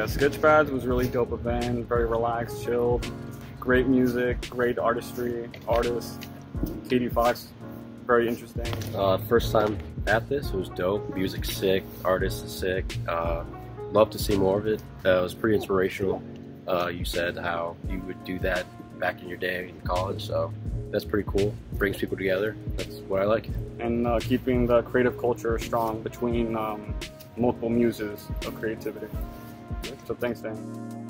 Yeah, SketchPads was really dope event, very relaxed, chilled, great music, great artistry, artists. Katie Fox, very interesting. First time at this, it was dope. Music's sick, artist is sick. Love to see more of it. It was pretty inspirational. You said how you would do that back in your day in college, so that's pretty cool. Brings people together. That's what I like. And keeping the creative culture strong between multiple muses of creativity. So thanks, Dan.